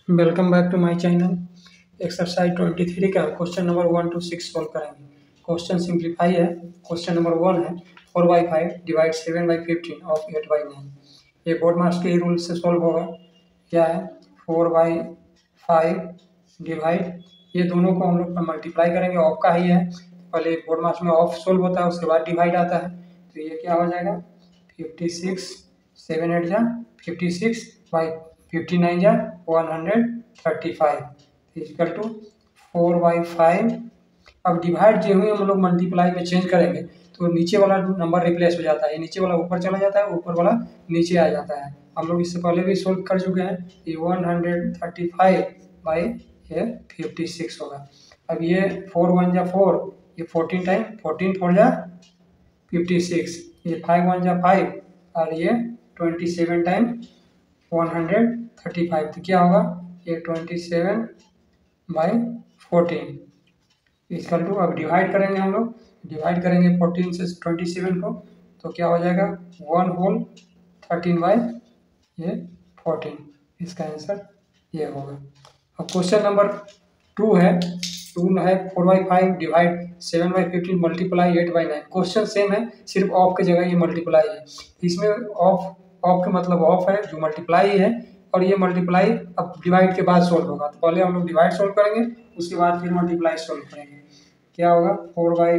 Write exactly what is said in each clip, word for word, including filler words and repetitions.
Welcome back to my channel. Exercise twenty three का question number one two six solve करेंगे। Question simplify है। Question number one है four by five divide seven by fifteen of eight by nine. ये BODMAS के rule से solve होगा। क्या है? फोर बाई फाइव डिवाइड, ये दोनों को हम लोग मल्टीप्लाई करेंगे, ऑफ का ही है। पहले बोर्ड मास्टर में ऑफ सॉल्व होता है, उसके बाद डिवाइड आता है। तो ये क्या हो जाएगा? फिफ्टी सिक्स, सेवन एट जा fifty six by fifty nine जा one hundred thirty five equal to four by five. अब डिवाइड जो हुई हम लोग मल्टीप्लाई में चेंज करेंगे तो नीचे वाला नंबर रिप्लेस हो जाता है, नीचे वाला ऊपर चला जाता है, ऊपर वाला नीचे आ जाता है। हम लोग इससे पहले भी सोल्व कर चुके हैं। ये one hundred thirty five by ये फिफ्टी सिक्स होगा। अब ये फोर वन जा फोर, ये फोर्टीन टाइम फोर्टीन फोर जा फिफ्टी सिक्स, ये फाइव वन जा फाइव और ये twenty seven time one hundred thirty five. तो क्या होगा? ये twenty seven by fourteen equal to, अब डिवाइड करेंगे हम लोग, डिवाइड करेंगे फोर्टीन से ट्वेंटी सेवन को, तो क्या हो जाएगा? वन होल थर्टीन बाई ये फोर्टीन। इसका आंसर ये होगा। अब क्वेश्चन नंबर टू है टू है four by five divide seven by fifteen multiply eight by nine. Question same है, सिर्फ ऑफ की जगह ये मल्टीप्लाई है। इसमें ऑफ ऑफ का मतलब ऑफ है जो मल्टीप्लाई है, और ये मल्टीप्लाई अब डिवाइड के बाद सोल्व होगा। तो पहले हम लोग डिवाइड सोल्व करेंगे, उसके बाद फिर मल्टीप्लाई सोल्व करेंगे। क्या होगा? फोर बाई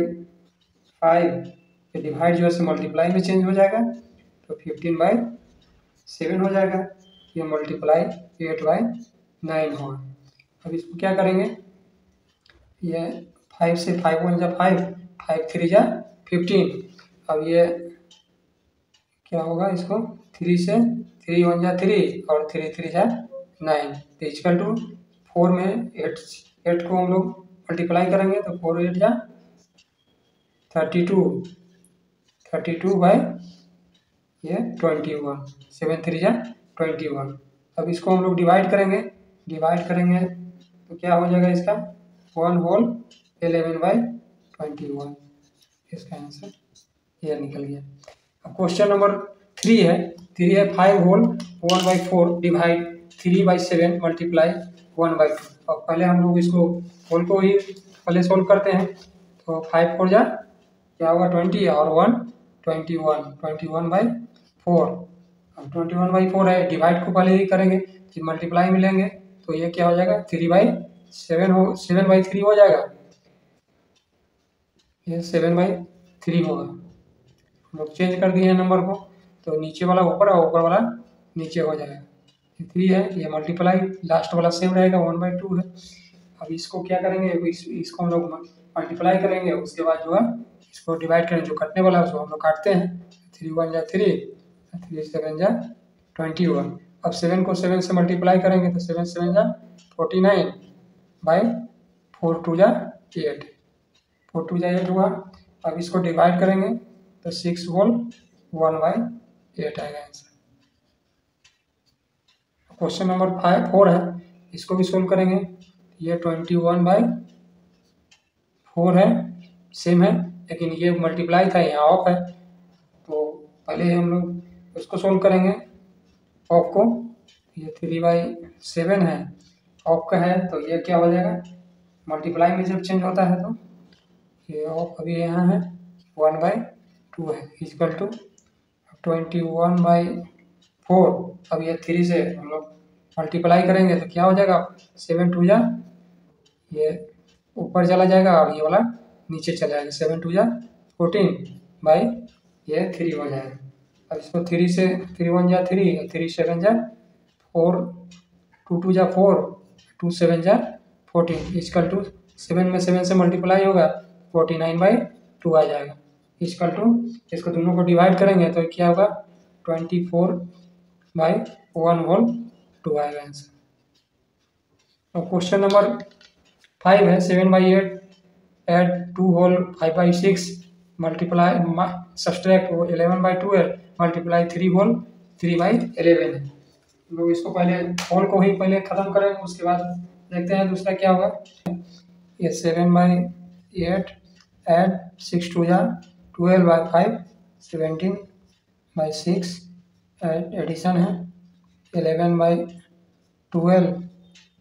फाइव डिवाइड जो है मल्टीप्लाई में चेंज हो जाएगा, तो फिफ्टीन बाई सेवन हो जाएगा। ये मल्टीप्लाई एट बाई नाइन होगा। अब इसको क्या करेंगे? ये फाइव से फाइव वन जा फाइव, फाइव थ्री जा फिफ्टीन। अब ये क्या होगा? इसको थ्री से थ्री वन जा थ्री और थ्री थ्री जा नाइन। तो इक्वल टू फोर में एट एट को हम लोग मल्टीप्लाई करेंगे, तो फोर एट जा thirty two thirty two by ये ट्वेंटी वन, सेवन थ्री जा ट्वेंटी वन। अब इसको हम लोग डिवाइड करेंगे, डिवाइड करेंगे तो क्या हो जाएगा? इसका one whole eleven by twenty one. इसका आंसर ये निकल गया। अब क्वेश्चन नंबर थ्री है थ्री है five whole one by four divide three by seven multiply one by two. अब पहले हम लोग इसको होल को ही पहले सोल्व करते हैं। तो फाइव फोर जा क्या होगा? ट्वेंटी और one twenty one, twenty one by four. अब ट्वेंटी वन बाई फोर है, डिवाइड को पहले ही करेंगे, फिर मल्टीप्लाई मिलेंगे, तो ये क्या हो जाएगा? थ्री बाई सेवन हो सेवन बाई थ्री हो जाएगा। ये सेवन बाई थ्री होगा। हम लोग चेंज कर दिए हैं नंबर को, तो नीचे वाला ऊपर और ऊपर वाला नीचे हो जाएगा। ये थ्री है, ये मल्टीप्लाई लास्ट वाला सेम रहेगा, वन बाई टू है। अब इसको क्या करेंगे? इस, इसको हम लोग मल्टीप्लाई करेंगे, उसके बाद जो है इसको डिवाइड करेंगे, जो कटने वाला है उसको हम लोग काटते हैं। थ्री वन जा थ्री, थ्री सेवन जा ट्वेंटी वन। अब सेवन को सेवन से मल्टीप्लाई करेंगे, तो सेवन सेवन जा forty nine by four two जा एट, फोर टू जा एट हुआ। अब इसको डिवाइड करेंगे तो six whole one by eight आएगा answer. Question number five four है, इसको भी सोल्व करेंगे। ये ट्वेंटी वन बाई फोर है, सेम है, लेकिन ये मल्टीप्लाई था, यहाँ ऑफ है। तो पहले हम लोग उसको सोल्व करेंगे ऑफ को। ये थ्री बाई सेवन है, ऑफ का है, तो ये क्या हो जाएगा? मल्टीप्लाई में जब चेंज होता है तो ये ऑफ अभी यहाँ है, वन बाई टू है equal to twenty one by four. अब ये थ्री से हम लोग मल्टीप्लाई करेंगे तो क्या हो जाएगा? सेवन टू जा ये ऊपर चला जाएगा और ये वाला नीचे चला जाएगा, सेवन टू जा फोर्टीन बाई ये थ्री हो जाएगा। अब इसको थ्री से थ्री वन जा थ्री, थ्री सेवन जा फोर, टू टू जा फोर, टू सेवन जा फोर्टीन इक्वल टू सेवन में सेवन से मल्टीप्लाई होगा, फोर्टी नाइन बाई टू आ जाएगा इक्वल टू। इसको दोनों को डिवाइड करेंगे तो क्या होगा? Twenty four by one whole two आएगा आंसर। और क्वेश्चन नंबर फाइव है seven by eight add two whole five by six multiply subtract eleven by twelve multiply three whole three by eleven है। लोग इसको पहले होल को ही पहले ख़त्म करेंगे, उसके बाद देखते हैं दूसरा क्या होगा। ये seven by eight add six two जा twelve by five, seventeen by six addition है, eleven by twelve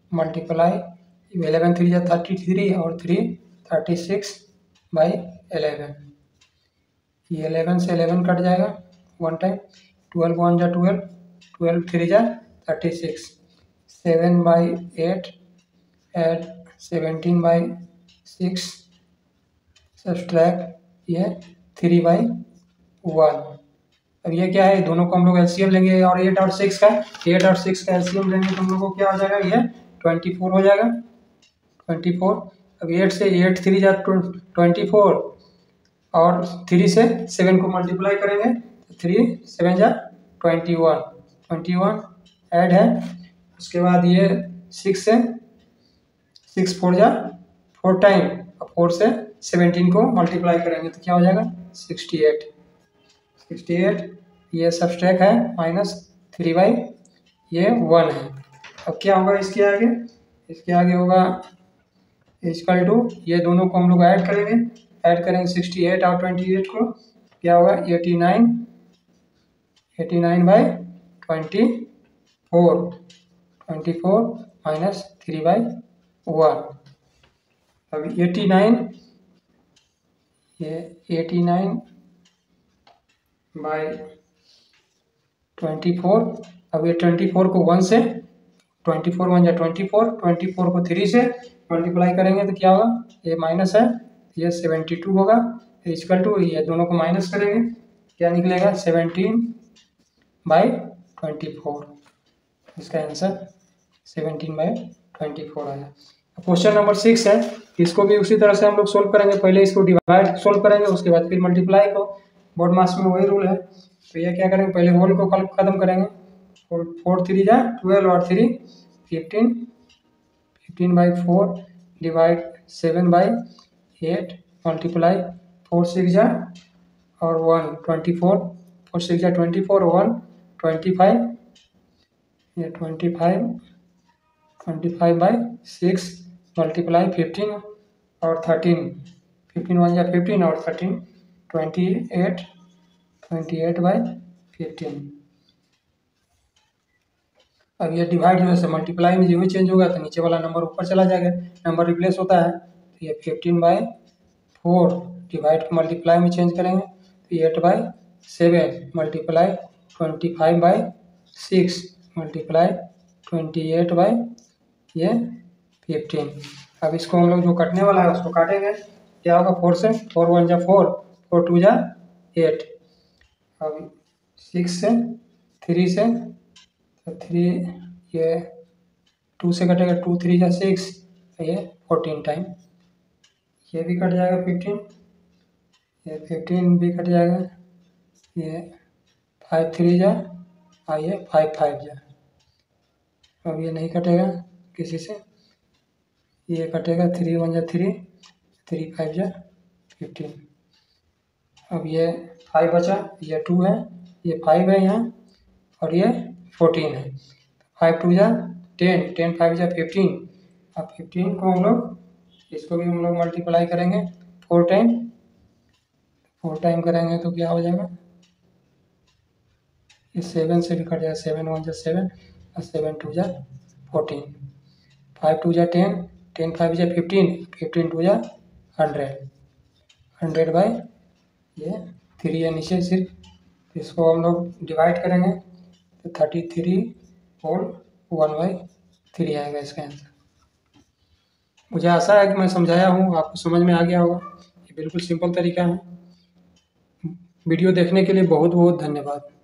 multiply eleven three या थर्टी थ्री और three thirty six by eleven. ये एलेवन से एलेवन कट जाएगा वन टाइम, ट्वेल्व वन जा twelve, twelve three जा thirty six, seven by eight eight seventeen by six, subtract ये three by one. अब ये क्या है, दोनों को हम लोग एलसीएम लेंगे और एट और सिक्स का एट और सिक्स का एलसीएम लेंगे तो हम लोग को क्या हो जाएगा, ये ट्वेंटी फोर हो जाएगा, ट्वेंटी फोर। अब एट से एट थ्री जा ट्वेंटी फोर और थ्री से सेवन को मल्टीप्लाई करेंगे तो थ्री सेवन जा twenty one, twenty one add है। उसके बाद ये सिक्स से सिक्स फोर जा फोर टाइम, और फोर से सेवेंटीन को मल्टीप्लाई करेंगे तो क्या हो जाएगा सिक्सटी एट, सिक्सटी एट। ये सब्सट्रैक्ट है माइनस थ्री बाई ये वन है। अब क्या होगा इसके आगे, इसके आगे होगा इक्वल टू, ये दोनों को हम लोग ऐड करेंगे, ऐड करेंगे सिक्सटी एट और ट्वेंटी एट को, क्या होगा eighty nine, eighty nine by twenty four, twenty four minus three by one. अब एटी नाइन, ये eighty nine by twenty four. अब ये ट्वेंटी फोर को वन से, ट्वेंटी फोर वन या ट्वेंटी फोर, ट्वेंटी फोर को थ्री से multiply करेंगे तो क्या होगा, ये माइनस है, ये सेवेंटी टू होगा, इक्वल टू ये दोनों को माइनस करेंगे, क्या निकलेगा सेवेंटीन बाई ट्वेंटी फोर। इसका answer seventeen by twenty four आया। क्वेश्चन नंबर सिक्स है, इसको भी उसी तरह से हम लोग सोल्व करेंगे, पहले इसको डिवाइड सोल्व करेंगे, उसके बाद फिर मल्टीप्लाई को, बोर्ड मास में वही रूल है। तो ये क्या करेंगे, पहले होल को खत्म करेंगे, फोर थ्री जा ट्वेल्व और three fifteen, fifteen by four divide seven by eight multiply four six जा और one twenty four, four six जा twenty four, one twenty five, ये twenty five, twenty five by six multiply fifteen और thirteen, fifteen one जा fifteen और thirteen twenty eight, twenty eight by fifteen. अब ये divide जो है मल्टीप्लाई में जो भी चेंज होगा तो नीचे वाला नंबर ऊपर चला जाएगा, नंबर रिप्लेस होता है। तो ये फिफ्टीन बाई फोर डिवाइड को मल्टीप्लाई में चेंज करेंगे तो eight by seven multiply twenty five by six multiply twenty eight by ये फिफ्टीन। अब इसको हम लोग जो कटने वाला है उसको काटेंगे, क्या होगा फोर से, फोर वन जा फोर, फोर टू जा एट, अब सिक्स से, थ्री से, तो थ्री ये टू से कटेगा, टू थ्री जा सिक्स, ये फोर्टीन टाइम, ये भी कट जाएगा फिफ्टीन, ये फिफ्टीन भी कट जाएगा, ये फाइव थ्री जा और ये फाइव फाइव जा, अब ये नहीं कटेगा किसी से, ये कटेगा थ्री वन जा थ्री, थ्री फाइव जा फिफ्टीन। अब ये फाइव बचा, ये टू है, ये फाइव है यहाँ और ये फोर्टीन है, फाइव टू जा टेन, टेन फाइव जा फिफ्टीन। अब फिफ्टीन को हम लोग, इसको भी हम लोग मल्टीप्लाई करेंगे फोर टाइम, फोर टाइम करेंगे तो क्या हो जाएगा, ये सेवन से भी कट जाएगा, सेवन वन जा सेवन और सेवन टू जा फोर्टीन, फाइव टू जा टेन, टेन फाइव जा फिफ्टीन, फिफ्टीन टू जा हंड्रेड, हंड्रेड बाई ये थ्री है नीचे सिर्फ, इसको हम लोग डिवाइड करेंगे तो thirty three whole one by three आएगा इसका आंसर। मुझे आशा है कि मैं समझाया हूँ, आपको समझ में आ गया होगा। ये बिल्कुल सिंपल तरीका है। वीडियो देखने के लिए बहुत बहुत धन्यवाद।